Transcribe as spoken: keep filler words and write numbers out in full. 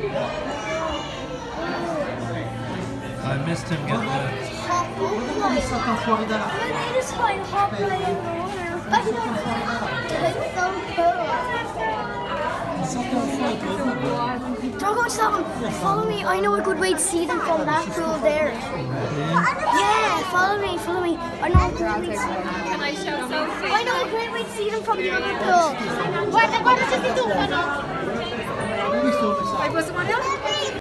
I missed him getting the... Just like hot play in the water. Don't go to that one. Follow me. I know a good way to see them from that pool there. Yeah, follow me, follow me. I know a great way to see them. Can I show Sophie? I know a great way to see them from the other pool. Guarda, guarda se ti tuffano. Hai preso Mario?